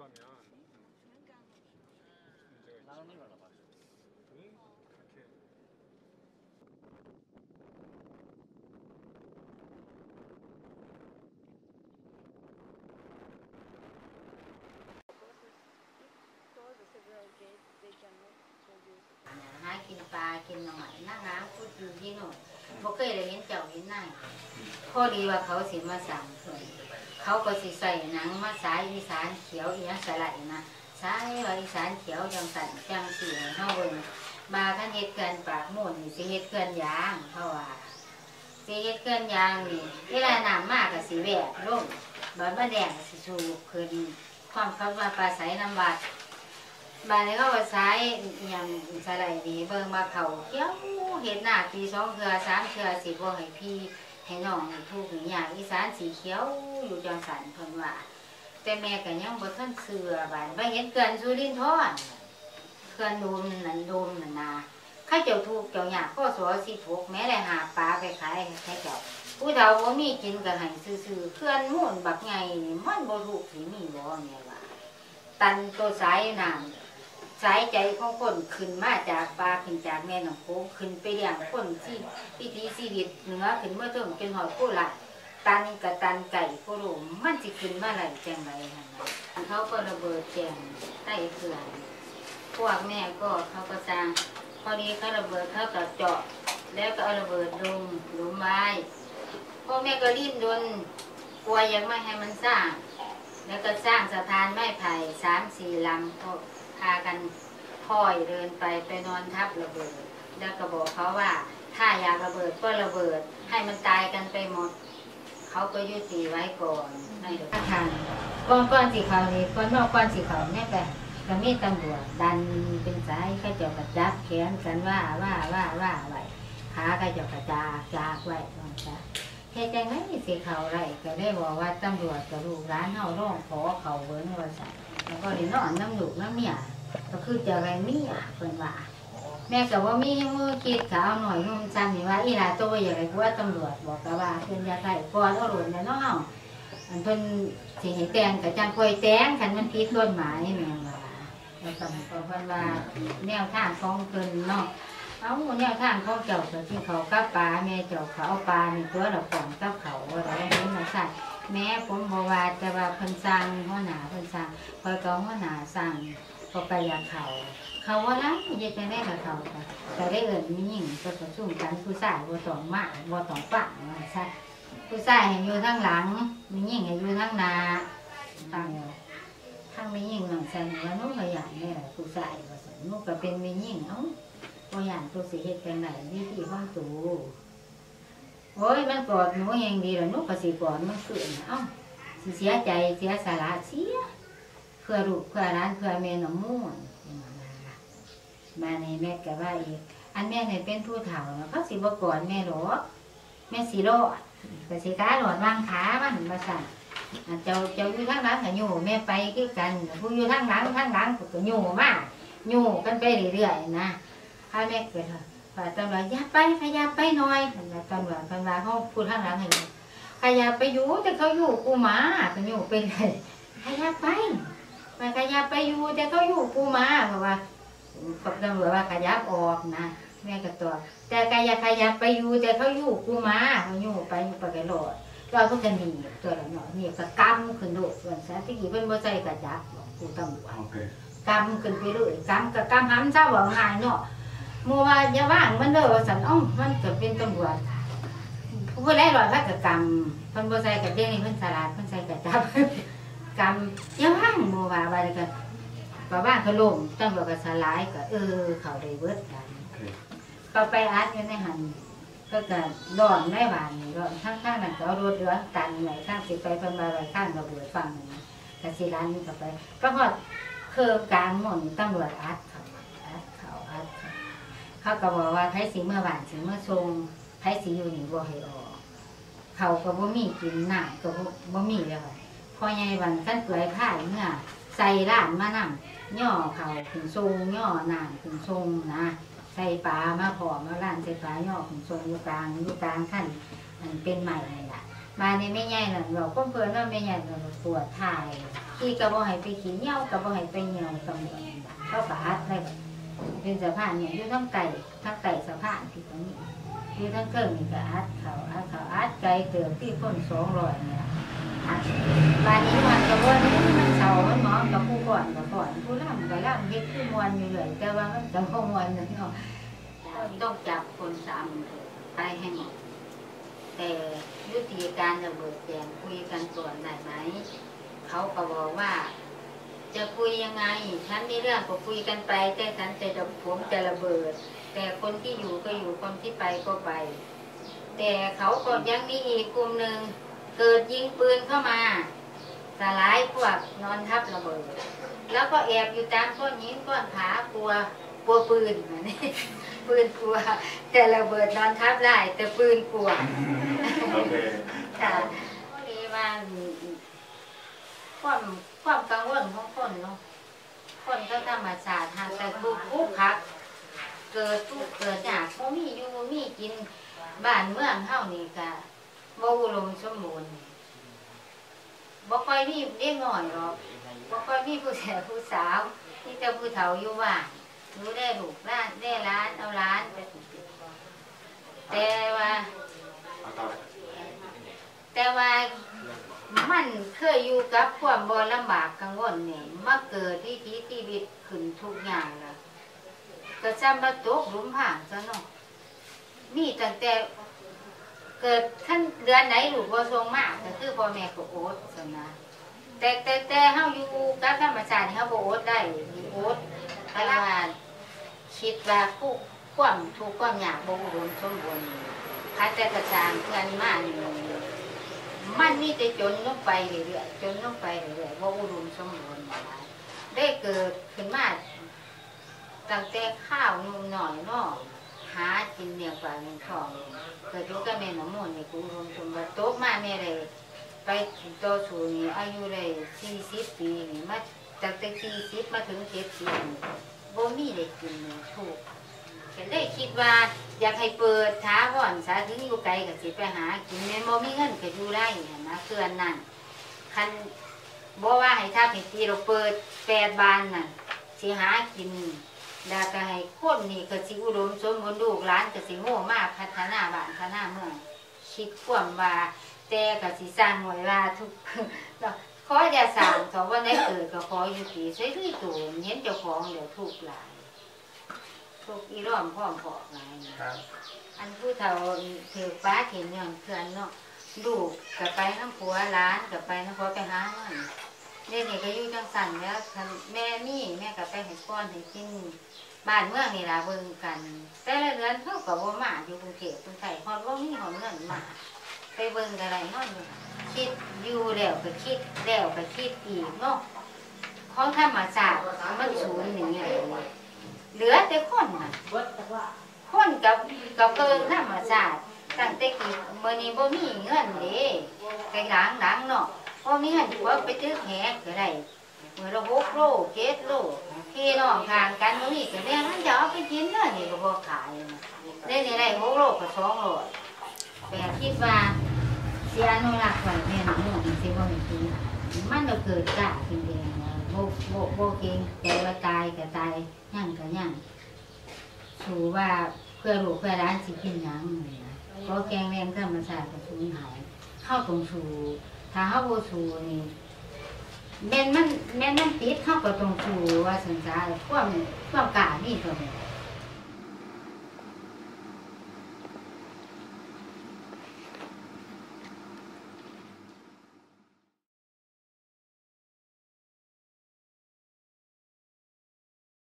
하면 문제가 있지. 그렇게 หากินปลากินหน่อยนั่งน้ำพูดอยู่ที่โน่นบ่เคยได้เห็นเจ้าเห็นนายพอดีว่าเขาสิมาสั่งเขาก็สิใส่หนังมาสายอีสานเขียวอีหยังสลัดนะสายว่าอีสานเขียวจังสั่นจังสีเฮาเบิ่งมาคันเฮ็ดเกินปากมุ่นนี่สิเฮ็ดเกินยางเพราะว่าสิเฮ็ดเกินยางนี่เวลาน้ำมากก็สิแวกลงบัดมาแดงสิสูบขึ้นความคำว่าปลาใสน้ำวัดบานนี้เขาก็ใช้อย่างสไลด์นี้เบิ่งมาเขาเกี้ยวเห็ดหน้าปี2 เทื่อ 3 เทื่อสิบ่ให้พี่ให้น้องให้ทุกอย่างอีสานสีเขียวอยู่จังสันเพิ่นว่าแต่แม่ก็ยังบ่ทันเชื่อบานไปเห็นเกินสุรินทร์เกินดูนั่นดูนั่นนาข้าเจ้าทุกเจ้าอยากพ่อสอสิทุกแม้ได้หาปลาไปขายให้เจ้าผู้เฒ่าบ่มีกินก็ให้ซื่อๆเขื่อนมุ่นบักใหญ่นี่มันบ่ถูกสิมีบ่แม่ว่าตันตัวสายน้ำสายใจของคนขึ้นมาจากปลาขึ้นจากแม่น้ำโขงขึ้นไปเลี้ยงคนที่วิถีชีวิตเหนือขึ้นเมื่อถึงเป็นหอยผู้ละตันกับตันไก่ผู้หลุมมันจะขึ้นมาไหลแจงไหลฮะนะเขาก็ระเบิดแจงใต้เขื่อนพวกแม่ก็เขาก็สร้างพอดีเขาระเบิดเขาก็เจาะแล้วก็เอาระเบิดลงหลุมไม้พ่อแม่ก็รีบโดนกลัวยังไม่ให้มันสร้างแล้วก็สร้างสะพานไม้ไผ่3-4 ลำก็พากันค่อยเดินไปนอนทับระเบิดแล้วก็บอกเขาว่าถ้าอยากระเบิดก็ระเบิดให้มันตายกันไปหมดเขาก็ยุติไว้ก่อนในเดือนธันก้อนสีขาวนี่ก้อนสีขาวเนี่ยก็มีตำรวจดันเป็นสายข้าเจ้ากระจับแขนกันว่าไว้ขาข้าเจ้ากระจากไว้แค่ใจไม่สีขาวไรก็ได้บอกว่าตำรวจกับลูกร้านเฮาร้องขอเขาเบิ้งว่าสั่งแล้วก็ได้นอนน้ำลูกน้ำเมียก็คือจะอะไรเมียเพิ่นว่าแม่ก็ว่ามีมือคิดขาวหน่อยนุ่มจำนี่ว่าอีหลาโตอย่างไรกูว่าตำรวจบอกกับว่าเพิ่นยาไก่ก่อนเอาหลุดแล้วเนาะอันเพิ่นสิให้แต่งกับจังคอยแต่งคันมันผิดกฎหมายแม่ว่าแล้วก็เพิ่นว่าแนวทางของเพิ่นเนาะเอาแนวทางของเจ้าก็ที่เขากับปลาแม่เจ้าเขาเอาปลาในตัวเราก่อนกับเขาอะไรนี้มาใส่แม่ผมบอกว่าแต่ว่าเพิ่นสร้างหัวหน้าเพิ่นสร้างคอยก็หัวหน้าสร้างก็ไปอยากเขาว่าล้างยังจะได้กับเขาแต่ได้เอิญมีหญิงก็ประชุมกันผู้ชายบ่ต้องมากบ่ต้องฝังใช่ผู้ชายให้อยู่ทั้งหลังมีหญิงให้อยู่ทั้งหน้าทั้งมีหญิงหนังใส่ว่านุ่งขยันนี่แหละผู้ชายว่าสันนุ่งก็เป็นมีหญิงเอ้าตัวอย่างตัวสีเหตุกันไหนวิธีห้องตูโอ้ยมันกอดหนูเองดีแล้วนุ่งก็สีกอดมันเสื่อมเอ้าเสียใจเสียสาระเสียเพื่อลูกเพื่อร้านเพื่อเมนน้ำมูนมาในแม่ก็ว่าอีกอันแม่เนี่ยเป็นผู้เฒ่าเขาสิบก่อนแม่หรอกแม่สีโลดแต่สีขาหลอดวางขามันมาสั่นเจ้าอยู่ทั้งหลังกับอยู่แม่ไปคือกันผู้อยู่ทั้งหลังก็อยู่มากอยู่กันไปเรื่อยๆนะถ้าแม่เกิดฝ่ายตำรวจอย่าไปขยับไปหน่อยตำรวจเขาพูดทั้งหลังให้ขยับไปอยู่แต่เขาอยู่กูหมาก็อยู่ไปเลยขยับไปขยับไปอยู่แต่เขาอยู่กูหมาเพราะว่าตำรวจว่าขยับออกนะแม่ก็ตัวแต่ขยับไปอยู่แต่เขาอยู่กูมาเขาอยู่ไปกระโดดเราก็จะหนีตัวละหน่อยนี่ก็กำขึ้นโดดส่วนสาที่กี่เป็นบ่ใจกระจับกูตำรวจกำขึ้นไปเลยกำห้ำเจ้าบอกหายเนาะมัวว่าอย่าว่างมันเด้อสันอ้อมมันเกิดเป็นตำรวจผู้ได้รอยพักกับกำคนบ่ใจกับเด้งนี่เพิ่นสลัดเพิ่นใจกระจับกำอย่าว่างมัวว่าอะไรกันป้าบ้านเขาลงตั้งแต่ก็สลายก็เขาได้เบิดกันเขาไปอัดอยู่ในหันก็เกิดร้อนได้บานนี่ร้อนข้างนั้นก็รถเรือตันไหนข้างสิไปพันมาไว้ข้างระเบิดฟังนี่กระสีร้านนี่ก็ไปก็พอคือกลางหม่นตำรวจอัดเขาก็บอกว่าไผสิเมื่อวานสิเมื่อทรงไผสิอยู่นี่บ่ให้ออกเขาก็บ่มีกินน้ำก็บ่มีเลยพอใหญ่วันขั้นเปลือยผ้าเมื่อใส่ร้านมานั่งย่อเขาถึงทรงย่อนานถึงทรงนะใส่ปลามาผอมาร้านใส่ปลาย่อถึงทรงอยู่กลางขั้นมันเป็นใหม่เลยล่ะมานี่ไม่ใหญ่น่ะเราก็เพิ่นว่าไม่ใหญ่เราปวดถ่ายที่กระบอกให้ไปขี้เหนียวกระบอกให้ไปเหนียวกำเนิดเข้ากับอัดได้เป็นสะพานเนี่ยอยู่ทั้งไก่สะพานที่ตรงนี้อยู่ทั้งเครื่องนี่ก็อัดเขาอัดไก่เติมที่คน200เนี่ยอัดบานนี้วันกระบอกนี้มันเสามันหมอกับผู้ก่อนผู้ล่ำกับล่ำเฮ็ดผู้มวนอยู่เลยแต่ว่ามันจะผู้มวนเนาะต้องจับคน3ไปให้หมดแต่ยุติการระเบิดแจงคุยกันก่อนได้ไหมเขาก็บอกว่าจะคุยยังไงฉันมีเรื่องก็คุยกันไปแต่ฉันผมจะระเบิดแต่คนที่อยู่ก็อยู่คนที่ไปก็ไปแต่เขาก็ยังมีอีกกลุ่มหนึ่งเกิดยิงปืนเข้ามาสลายพวกนอนทับระเบิดแล้วก็แอบอยู่ตามก้อนหินก้อนผากลัวปืนนี่ปืนกลัวแต่ระเบิดนอนทับได้แต่ปืนกลัวค่ะก็เลยว่าความกังวลของคนเนาะคนก็ธรรมชาติทางแต่ทุกพักเกิดทุกเกิดจากบ่มีอยู่บ่มีกินบ้านเมืองเฮานี่ก็บ่อุดมสมบูรณ์บ่ค่อยมีเด็กน้อยหรอกบ่ค่อยมีผู้แก่ผู้สาวมีแต่ผู้เฒ่าอยู่บ้านรู้ได้ลูกร้านได้ร้านเอาร้านแต่ว่ามันเคยอยู่กับความบ่ลำบากกังวลเนี่ยมาเกิดวิถีชีวิตขึ้นทุกอย่างละก็จำมาตกหลุมพรางซะเนาะมีตั้งแต่เกิดขั้นเดือนไหนลูกบ่ทรงมากก็คือพ่อแม่ก็โอ๊ตซะนะแต่เฮาอยู่กับธรรมชาติเฮาบ่โอ๊ตได้โอ๊ตเพราะว่าคิดว่าความทุกข์ความยากบ่อุดมสมบูรณ์คัดแต่กระจางเพื่อนมานี่มันมีแต่จนลงไปเรื่อยๆบ่อุดมสมบูรณ์ได้เกิดขึ้นมาตั้งแต่ข้าวนุ่มหน่อยเนาะหากินเนี่ยปลาเงินทองเกิดอยู่กับแม่น้ำมูลนี่กูอุดมสมบูรณ์โตมาแม่เลยไปต่อสู่นี่อายุเลย40 ปีนี่มาตั้งแต่40มาถึง70บ่มีได้กินเนี่ยถูกก็เลยคิดว่าอยากให้เปิดท้าก่อนสาถึงอยู่ไกลก็สิไปหากินแม่บ่มีเงินก็อยู่ได้นะเกินนั่นคันบ่ว่าให้ทับให้ตีเราเปิด8 บานนั่นสิหากินแล้วก็ให้คนนี่ก็สิอุดมสมบูรณ์ลูกหลานก็สิโง่มากพัฒนาบ้านพัฒนาเมืองคิดความว่าแต่ก็สิสร้างไว้ว่าทุกขออย่าสร้างเขาว่าได้เกิดก็ขออยู่ที่ใช้ด้วยตัวเห็นเจ้าของเดี๋ยวทุกหลายทุกอีร่อมพร้อมพอกหลายอันผู้เฒ่าถือฟ้าเห็นอย่างเพื่อนเนาะลูกกับไปน้ำผัวร้านกับไปน้ำผัวไปหาเงินเด็กนี่ก็อยู่จังสันแล้วแม่กับไปให้ก้อนให้กินบ้านเมืองนี่ล่ะเบิ่งกันแต่ละเดือนเท่ากับว่ามาอยู่กรุงเทพกรุงไทยฮอดว่ามีหอมเงินมาไปเบิ่งอะไรเนาะคิดอยู่แล้วก็คิดอีกเนาะของธรรมชาติมันสูญอย่างเงี้ยเหลือแต่คนน่ะคนกับเกินธรรมชาติตั้งแต่กี่มื้อนี้บ่มีเงินเด้ไกหลังเนาะบ่มีเงินว่าไปตึกแหกก็ได้มื้อละ6 โล 7 โลพี่น้องทางกันบ่มีก็แม่มันจะเอาไปกินเด้อนี่ก็บ่ขายได้6 โลก็2 โลแต่คิดว่าสิอนุรักษ์ไว้แม่น้ำมูลสิบ่ให้กินมันก็เกิดกะกินเองบ่เก่งแต่ว่าตายก็ตายยั่งก็ยั่งสู่ว่าเพื่อลูกเพื่อร้านสิกินหยังนะเพราะแกงแรงธรรมชาติก็สูญหายเข้าตรงสู่ถ้าเข้าบ่สู่นี่แม่นมันติดเข้าก็ตรงสู่ว่าสัญญาความกล้านี่ก็